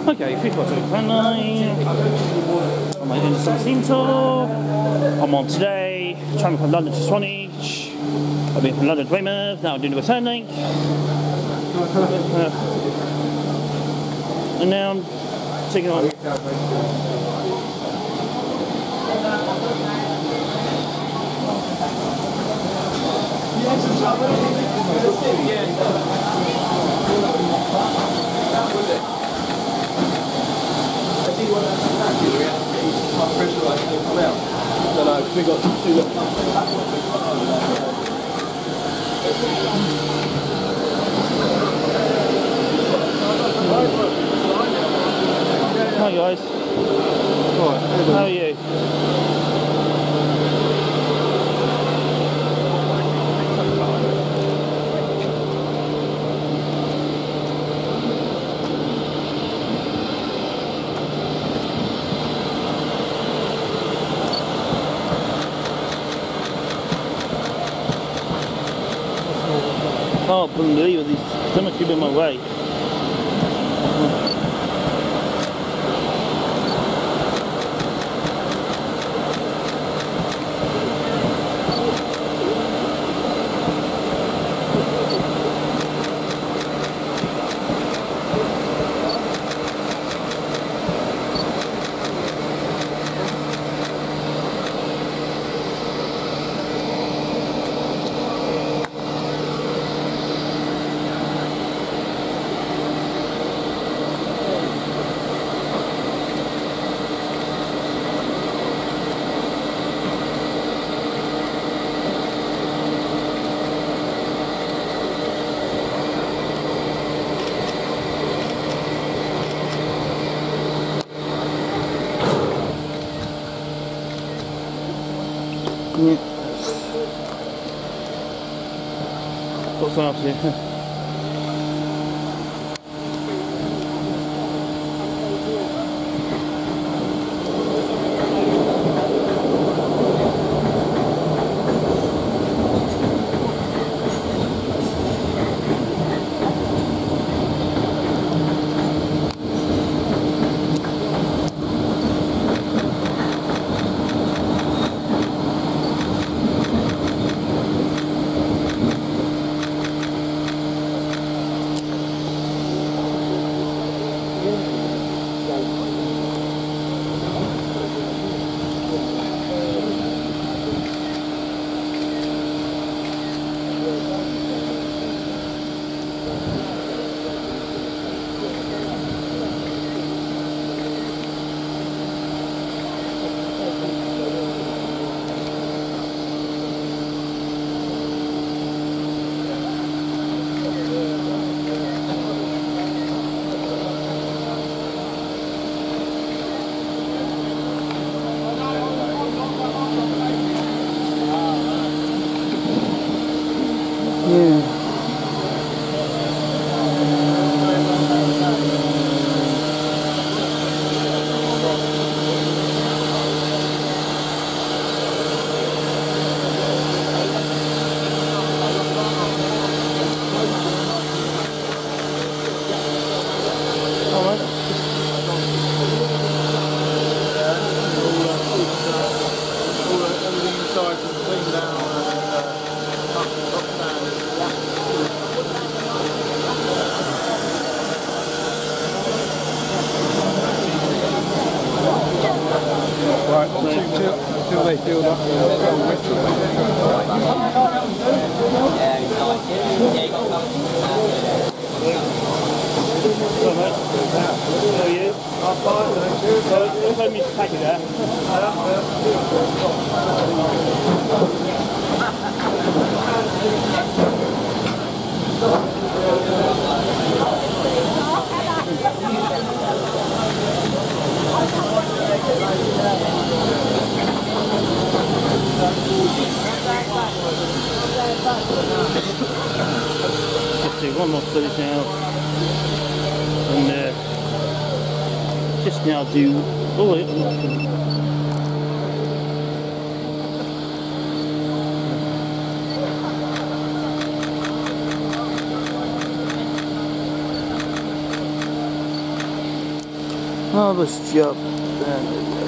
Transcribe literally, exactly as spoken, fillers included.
Okay, three quarter of fan nine. I'm doing the seventeen tour. I'm on today, travelling from London to Swanage. I've been from London to Weymouth, now I'm doing the return link. Uh, and now I'm taking on. No, no, we got two little. Hi guys. Right, how are you? I can't believe it, there's so much people in my way. Yeah. Got some else here. Yeah. Right, until, until they build up the width of How are you? I'm fine, thank you. So, you're telling me to take it there? Just do one more footage now, and uh, just now do. Oh, wait, Oh, this job.